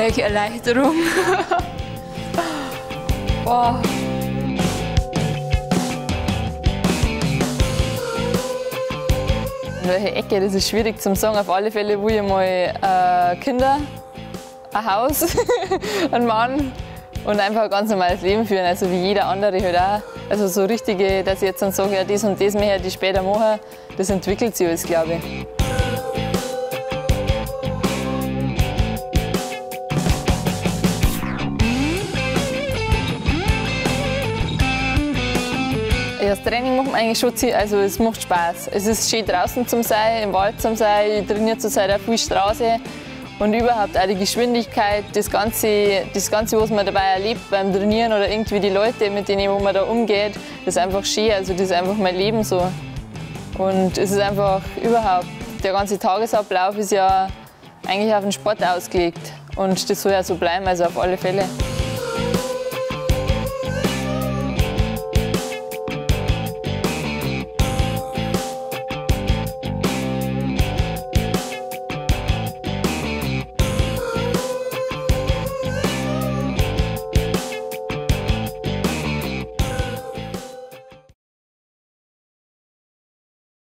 Welche Erleichterung. Boah. Welche Ecke, das ist schwierig zu sagen. Auf alle Fälle will ich mal Kinder, ein Haus, einen Mann und einfach ein ganz normales Leben führen, also wie jeder andere halt auch. Also so richtige, dass ich jetzt dann sage, ja, das und das möchte ich später machen, das entwickelt sich alles, glaube ich. Ja, das Training macht mir eigentlich schon Ziel, also es macht Spaß. Es ist schön draußen zu sein, im Wald zu sein, ich trainiere zurzeit auch viel Straße und überhaupt auch die Geschwindigkeit, das Ganze, was man dabei erlebt beim Trainieren oder irgendwie die Leute, mit denen man da umgeht, das ist einfach schön, also das ist einfach mein Leben so. Und es ist einfach überhaupt, der ganze Tagesablauf ist ja eigentlich auf den Sport ausgelegt und das soll ja so bleiben, also auf alle Fälle.